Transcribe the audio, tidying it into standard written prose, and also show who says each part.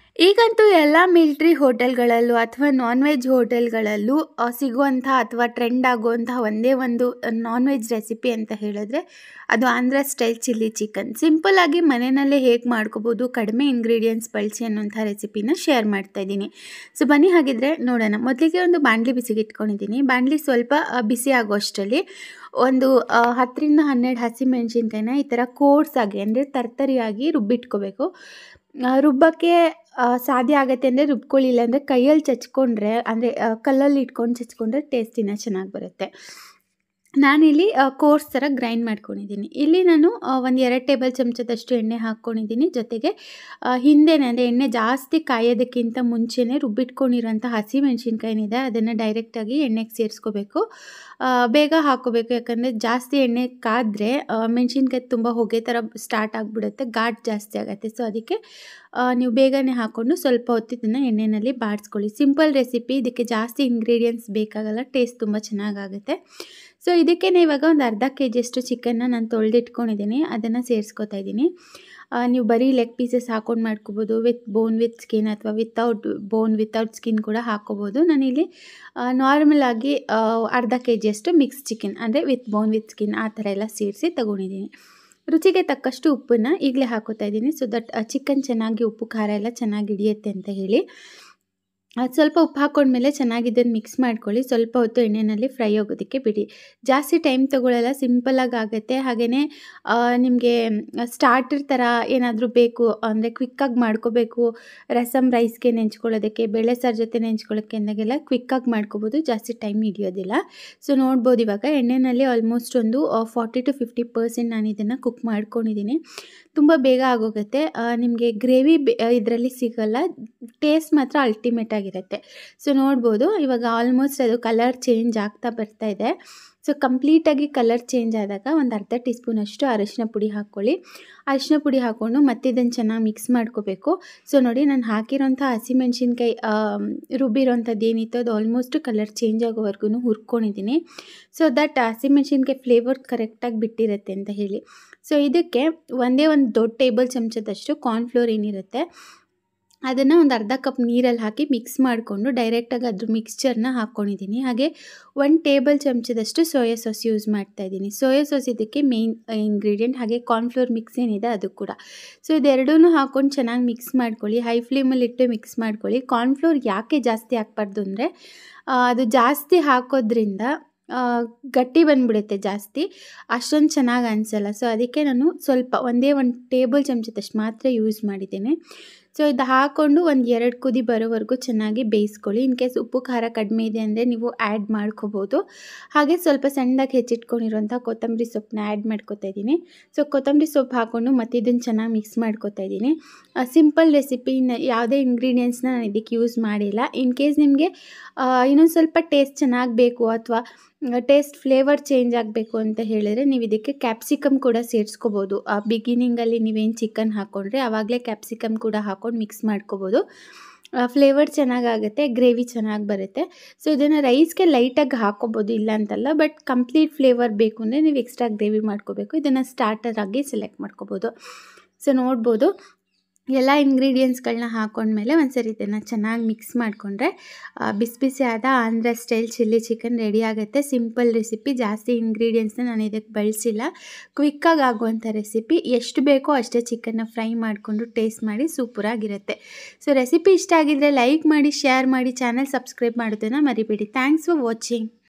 Speaker 1: ಈಗಂತೂ ಎಲ್ಲ ಮಿಲಿಟ್ರಿ ಹೋಟೆಲ್‌ಗಳಲ್ಲೂ ಅಥವಾ ನಾನ್ ವೆಜ್ ಹೋಟೆಲ್‌ಗಳಲ್ಲೂ ಸಿಗುವಂಥ ಅಥವಾ ಟ್ರೆಂಡ್ ಆಗುವಂತಹ ಒಂದೇ ಒಂದು ನಾನ್ ವೆಜ್ ರೆಸಿಪಿ ಅಂತ ಹೇಳಿದ್ರೆ ಅದು Andhra style chilli chicken. Simple ಆಗಿ ಮನೆಯಲ್ಲೇ ಹೇಗೆ ಮಾಡ್ಕೋಬೋದು ಕಡಿಮೆ ಇಂಗ್ರೀಡಿಯೆಂಟ್ಸ್ ಬಳಸಿ ಅನ್ನೋಂಥ ರೆಸಿಪಿನ ಶೇರ್ ಮಾಡ್ತಾ ಇದ್ದೀನಿ. ಸೊ ಬನ್ನಿ ಹಾಗಿದ್ರೆ ನೋಡೋಣ. ಮೊದಲಿಗೆ ಒಂದು ಬಾಣಲಿ ಬಿಸಿಗೆ ಇಟ್ಕೊಂಡಿದ್ದೀನಿ. ಬಾಣಲಿ ಸ್ವಲ್ಪ ಬಿಸಿ ಆಗುವಷ್ಟರಲ್ಲಿ ಒಂದು 10ರಿಂದ 12 ಹಸಿಮೆಣಸಿನ್ಕಾಯಿನ ಈ ಥರ ಕೋರ್ಸಾಗಿ ಅಂದರೆ ತರ್ತರಿಯಾಗಿ ರುಬ್ಬಿಟ್ಕೋಬೇಕು. ರುಬ್ಬಕ್ಕೆ ಸಾಧ್ಯ ಆಗುತ್ತೆ ಅಂದರೆ ರುಬ್ಕೊಳ್ಳಿ, ಇಲ್ಲಾಂದರೆ ಕೈಯಲ್ಲಿ ಚಚ್ಕೊಂಡ್ರೆ ಅಂದರೆ ಕಲ್ಲಲ್ಲಿ ಇಟ್ಕೊಂಡು ಚಚ್ಕೊಂಡ್ರೆ ಟೇಸ್ಟ್ ಇನ್ನೂ ಚೆನ್ನಾಗಿ ಬರುತ್ತೆ. ನಾನಿಲ್ಲಿ ಕೋರ್ಸ್ ಥರ ಗ್ರೈಂಡ್ ಮಾಡ್ಕೊಂಡಿದ್ದೀನಿ. ಇಲ್ಲಿ ನಾನು ಒಂದು 2 ಟೇಬಲ್ ಚಮಚದಷ್ಟು ಎಣ್ಣೆ ಹಾಕ್ಕೊಂಡಿದ್ದೀನಿ. ಜೊತೆಗೆ ಹಿಂದೆನೇ ಅಂದರೆ ಎಣ್ಣೆ ಜಾಸ್ತಿ ಕಾಯೋದಕ್ಕಿಂತ ಮುಂಚೆನೇ ರುಬ್ಬಿಟ್ಕೊಂಡಿರೋಂಥ ಹಸಿಮೆಣಸಿನ್ಕಾಯಿನಿದೆ ಅದನ್ನು ಡೈರೆಕ್ಟಾಗಿ ಎಣ್ಣೆಗೆ ಸೇರಿಸ್ಕೋಬೇಕು. ಬೇಗ ಹಾಕ್ಕೋಬೇಕು, ಯಾಕಂದರೆ ಜಾಸ್ತಿ ಎಣ್ಣೆ ಕಾದ್ರೆ ಮೆಣಸಿನ್ಕಾಯಿ ತುಂಬ ಹೊಗೆ ಥರ ಸ್ಟಾರ್ಟ್ ಆಗಿಬಿಡುತ್ತೆ, ಘಾಟ್ ಜಾಸ್ತಿ ಆಗುತ್ತೆ. ಸೊ ಅದಕ್ಕೆ ನೀವು ಬೇಗನೆ ಹಾಕ್ಕೊಂಡು ಸ್ವಲ್ಪ ಹೊತ್ತು ಇದನ್ನು ಎಣ್ಣೆಯಲ್ಲಿ ಬಾಡಿಸ್ಕೊಳ್ಳಿ. ಸಿಂಪಲ್ ರೆಸಿಪಿ, ಇದಕ್ಕೆ ಜಾಸ್ತಿ ಇಂಗ್ರೀಡಿಯೆಂಟ್ಸ್ ಬೇಕಾಗಲ್ಲ, ಟೇಸ್ಟ್ ತುಂಬ ಚೆನ್ನಾಗಾಗುತ್ತೆ. ಸೊ ಇದಕ್ಕೆ ಇವಾಗ ಒಂದು ಅರ್ಧ ಕೆಜಿಯಷ್ಟು ಚಿಕನ್ನ ನಾನು ತೊಳೆದಿಟ್ಕೊಂಡಿದ್ದೀನಿ, ಅದನ್ನು ಸೇರಿಸ್ಕೊತಾ ಇದ್ದೀನಿ. ನೀವು ಬರೀ ಲೆಗ್ ಪೀಸಸ್ ಹಾಕ್ಕೊಂಡು ಮಾಡ್ಕೋಬೋದು, ವಿತ್ ಬೋನ್ ವಿತ್ ಸ್ಕಿನ್ ಅಥವಾ ವಿತೌಟ್ ಬೋನ್ ವಿತೌಟ್ ಸ್ಕಿನ್ ಕೂಡ ಹಾಕ್ಕೋಬೋದು. ನಾನಿಲ್ಲಿ ನಾರ್ಮಲಾಗಿ ಅರ್ಧ ಕೆಜಿಯಷ್ಟು ಮಿಕ್ಸ್ ಚಿಕನ್ ಅಂದರೆ ವಿತ್ ಬೋನ್ ವಿತ್ ಸ್ಕಿನ್ ಆ ಥರ ಎಲ್ಲ ಸೇರಿಸಿ ತೊಗೊಂಡಿದ್ದೀನಿ. ರುಚಿಗೆ ತಕ್ಕಷ್ಟು ಉಪ್ಪನ್ನು ಈಗಲೇ ಹಾಕೋತಾ ಇದ್ದೀನಿ, ಸೊ ದಟ್ ಚಿಕನ್ ಚೆನ್ನಾಗಿ ಉಪ್ಪು ಖಾರ ಎಲ್ಲ ಚೆನ್ನಾಗಿ ಹಿಡಿಯುತ್ತೆ ಅಂತ ಹೇಳಿ. ಅದು ಸ್ವಲ್ಪ ಉಪ್ಪು ಹಾಕ್ಕೊಂಡ್ಮೇಲೆ ಚೆನ್ನಾಗಿ ಇದನ್ನು ಮಿಕ್ಸ್ ಮಾಡ್ಕೊಳ್ಳಿ. ಸ್ವಲ್ಪ ಹೊತ್ತು ಎಣ್ಣೆಯಲ್ಲಿ ಫ್ರೈ ಆಗೋದಕ್ಕೆ ಬಿಡಿ, ಜಾಸ್ತಿ ಟೈಮ್ ತೊಗೊಳ್ಳಲ್ಲ, ಸಿಂಪಲಾಗಿ ಆಗುತ್ತೆ. ಹಾಗೆಯೇ ನಿಮಗೆ ಸ್ಟಾರ್ಟರ್ ಥರ ಏನಾದರೂ ಬೇಕು ಅಂದರೆ ಕ್ವಿಕ್ಕಾಗಿ ಮಾಡ್ಕೋಬೇಕು, ರಸಮ್ ರೈಸ್ಗೆ ನೆಂಚ್ಕೊಳ್ಳೋದಕ್ಕೆ, ಬೇಳೆ ಸಾರು ಜೊತೆ ನೆಂಚ್ಕೊಳ್ಳೋಕ್ಕೆ ಅಂದಾಗೆಲ್ಲ ಕ್ವಿಕ್ಕಾಗಿ ಮಾಡ್ಕೋಬೋದು, ಜಾಸ್ತಿ ಟೈಮ್ ಹಿಡಿಯೋದಿಲ್ಲ. ಸೊ ನೋಡ್ಬೋದು ಇವಾಗ ಎಣ್ಣೆಯಲ್ಲಿ ಆಲ್ಮೋಸ್ಟ್ ಒಂದು 40 to 50% ನಾನು ಇದನ್ನು ಕುಕ್ ಮಾಡ್ಕೊಂಡಿದ್ದೀನಿ. ತುಂಬ ಬೇಗ ಆಗೋಗುತ್ತೆ. ನಿಮಗೆ ಗ್ರೇವಿ ಇದರಲ್ಲಿ ಸಿಗೋಲ್ಲ, ಟೇಸ್ಟ್ ಮಾತ್ರ ಅಲ್ಟಿಮೇಟ್ ಆಗಿರುತ್ತೆ. ಸೊ ನೋಡ್ಬೋದು ಇವಾಗ ಆಲ್ಮೋಸ್ಟ್ ಅದು ಕಲರ್ ಚೇಂಜ್ ಆಗ್ತಾ ಬರ್ತಾ ಇದೆ. ಸೊ ಕಂಪ್ಲೀಟಾಗಿ ಕಲರ್ ಚೇಂಜ್ ಆದಾಗ ಒಂದು ಅರ್ಧ ಟೀ ಸ್ಪೂನಷ್ಟು ಅರಿಶಿನ ಪುಡಿ ಹಾಕ್ಕೊಳ್ಳಿ. ಅರಿಶಿನ ಪುಡಿ ಹಾಕ್ಕೊಂಡು ಮತ್ತೆ ಇದನ್ನು ಚೆನ್ನಾಗಿ ಮಿಕ್ಸ್ ಮಾಡ್ಕೋಬೇಕು. ಸೊ ನೋಡಿ, ನಾನು ಹಾಕಿರೋಂಥ ಹಸಿಮೆಣ್ಸಿನ್ಕಾಯಿ ರುಬ್ಬಿರೋಂಥದ್ದು ಏನಿತ್ತು ಅದು ಆಲ್ಮೋಸ್ಟ್ ಕಲರ್ ಚೇಂಜ್ ಆಗೋವರೆಗೂ ಹುರ್ಕೊಂಡಿದ್ದೀನಿ. ಸೊ ದಟ್ ಹಸಿಮೆಣ್ಸಿನ್ಕಾಯಿ ಫ್ಲೇವರ್ ಕರೆಕ್ಟಾಗಿ ಬಿಟ್ಟಿರುತ್ತೆ ಅಂತ ಹೇಳಿ. ಸೊ ಇದಕ್ಕೆ ಒಂದೇ ಒಂದು ದೊಡ್ಡ ಟೇಬಲ್ ಚಮಚದಷ್ಟು ಕಾರ್ನ್ಫ್ಲೋರ್ ಏನಿರುತ್ತೆ ಅದನ್ನು ಒಂದು ಅರ್ಧ ಕಪ್ ನೀರಲ್ಲಿ ಹಾಕಿ ಮಿಕ್ಸ್ ಮಾಡಿಕೊಂಡು ಡೈರೆಕ್ಟಾಗಿ ಅದ್ರ ಮಿಕ್ಸ್ಚರ್ನ ಹಾಕ್ಕೊಂಡಿದ್ದೀನಿ. ಹಾಗೆ 1 ಟೇಬಲ್ ಚಮಚದಷ್ಟು ಸೋಯಾ ಸಾಸ್ ಯೂಸ್ ಮಾಡ್ತಾಯಿದ್ದೀನಿ. ಸೋಯಾ ಸಾಸ್ ಇದಕ್ಕೆ ಮೇಯ್ನ್ ಇಂಗ್ರೀಡಿಯೆಂಟ್, ಹಾಗೆ ಕಾರ್ನ್ಫ್ಲೋರ್ ಮಿಕ್ಸ್ ಏನಿದೆ ಅದು ಕೂಡ. ಸೊ ಇದೆರಡೂ ಹಾಕ್ಕೊಂಡು ಚೆನ್ನಾಗಿ ಮಿಕ್ಸ್ ಮಾಡ್ಕೊಳ್ಳಿ, ಹೈ ಫ್ಲೇಮಲ್ಲಿ ಇಟ್ಟು ಮಿಕ್ಸ್ ಮಾಡ್ಕೊಳ್ಳಿ. ಕಾರ್ನ್ಫ್ಲೋರ್ ಯಾಕೆ ಜಾಸ್ತಿ ಹಾಕ್ಬಾರ್ದು ಅಂದರೆ ಅದು ಜಾಸ್ತಿ ಹಾಕೋದ್ರಿಂದ ಗಟ್ಟಿ ಬಂದುಬಿಡುತ್ತೆ, ಜಾಸ್ತಿ ಅಷ್ಟೊಂದು ಚೆನ್ನಾಗಿ ಅನಿಸಲ್ಲ. ಸೊ ಅದಕ್ಕೆ ನಾನು ಸ್ವಲ್ಪ ಒಂದೇ 1 ಟೇಬಲ್ ಚಮಚದಷ್ಟು ಮಾತ್ರ ಯೂಸ್ ಮಾಡಿದ್ದೇನೆ. ಸೊ ಇದು ಹಾಕ್ಕೊಂಡು ಒಂದು 2 ಕುದಿ ಬರೋವರೆಗೂ ಚೆನ್ನಾಗಿ ಬೇಯಿಸ್ಕೊಳ್ಳಿ. ಇನ್ ಕೇಸ್ ಉಪ್ಪು ಖಾರ ಕಡಿಮೆ ಇದೆ ಅಂದರೆ ನೀವು ಆ್ಯಡ್ ಮಾಡ್ಕೋಬೋದು. ಹಾಗೆ ಸ್ವಲ್ಪ ಸಣ್ಣದಾಗಿ ಹೆಚ್ಚಿಟ್ಕೊಂಡಿರೋಂಥ ಕೊತ್ತಂಬರಿ ಸೊಪ್ಪನ್ನ ಆ್ಯಡ್ ಮಾಡ್ಕೊತಾ ಇದ್ದೀನಿ. ಸೊ ಕೊತ್ತಂಬರಿ ಸೊಪ್ಪು ಹಾಕ್ಕೊಂಡು ಮತ್ತೆ ಇದನ್ನು ಚೆನ್ನಾಗಿ ಮಿಕ್ಸ್ ಮಾಡ್ಕೊತಾ ಇದ್ದೀನಿ. ಸಿಂಪಲ್ ರೆಸಿಪಿ, ಯಾವುದೇ ಇಂಗ್ರೀಡಿಯೆಂಟ್ಸ್ನ ನಾನು ಇದಕ್ಕೆ ಯೂಸ್ ಮಾಡಿಲ್ಲ. ಇನ್ ಕೇಸ್ ನಿಮಗೆ ಇನ್ನೊಂದು ಸ್ವಲ್ಪ ಟೇಸ್ಟ್ ಚೆನ್ನಾಗಿ ಬೇಕು ಅಥವಾ ಟೇಸ್ಟ್ ಫ್ಲೇವರ್ ಚೇಂಜ್ ಆಗಬೇಕು ಅಂತ ಹೇಳಿದರೆ ನೀವು ಇದಕ್ಕೆ ಕ್ಯಾಪ್ಸಿಕಮ್ ಕೂಡ ಸೇರಿಸ್ಕೋಬೋದು. ಬಿಗಿನಿಂಗಲ್ಲಿ ನೀವೇನು ಚಿಕನ್ ಹಾಕ್ಕೊಂಡ್ರೆ ಆವಾಗಲೇ ಕ್ಯಾಪ್ಸಿಕಮ್ ಕೂಡ ಹಾಕ್ಕೊಂಡು ಮಿಕ್ಸ್ ಮಾಡ್ಕೋಬೋದು. ಫ್ಲೇವರ್ ಚೆನ್ನಾಗಾಗುತ್ತೆ, ಗ್ರೇವಿ ಚೆನ್ನಾಗಿ ಬರುತ್ತೆ. ಸೊ ಇದನ್ನು ರೈಸ್ಗೆ ಲೈಟಾಗಿ ಹಾಕ್ಕೋಬೋದು, ಇಲ್ಲ ಅಂತಲ್ಲ, ಬಟ್ ಕಂಪ್ಲೀಟ್ ಫ್ಲೇವರ್ ಬೇಕು ಅಂದರೆ ನೀವು ಎಕ್ಸ್ಟ್ರಾ ಗ್ರೇವಿ ಮಾಡ್ಕೋಬೇಕು. ಇದನ್ನು ಸ್ಟಾರ್ಟರ್ ಆಗಿ ಸೆಲೆಕ್ಟ್ ಮಾಡ್ಕೋಬೋದು. ಸೊ ನೋಡ್ಬೋದು ಎಲ್ಲ ಇಂಗ್ರೀಡಿಯೆಂಟ್ಸ್ಗಳನ್ನ ಹಾಕ್ಕೊಂಡ್ಮೇಲೆ ಒಂದ್ಸರಿ ಇದನ್ನು ಚೆನ್ನಾಗಿ ಮಿಕ್ಸ್ ಮಾಡಿಕೊಂಡ್ರೆ ಬಿಸಿ ಬಿಸಿ ಆದ Andhra style chilli chicken ready ಆಗುತ್ತೆ. ಸಿಂಪಲ್ ರೆಸಿಪಿ, ಜಾಸ್ತಿ ಇಂಗ್ರೀಡಿಯೆಂಟ್ಸ್ನ ನಾನು ಇದಕ್ಕೆ ಬಳಸಿಲ್ಲ, ಕ್ವಿಕ್ಕಾಗಿ ಆಗುವಂಥ ರೆಸಿಪಿ. ಎಷ್ಟು ಬೇಕೋ ಅಷ್ಟೇ ಚಿಕನ್ನ ಫ್ರೈ ಮಾಡಿಕೊಂಡು ಟೇಸ್ಟ್ ಮಾಡಿ ಸೂಪರಾಗಿರುತ್ತೆ. ಸೊ ರೆಸಿಪಿ ಇಷ್ಟ ಆಗಿದ್ದರೆ ಲೈಕ್ ಮಾಡಿ, ಶೇರ್ ಮಾಡಿ, ಚಾನಲ್ ಸಬ್ಸ್ಕ್ರೈಬ್ ಮಾಡೋದನ್ನು ಮರಿಬೇಡಿ. Thanks for watching.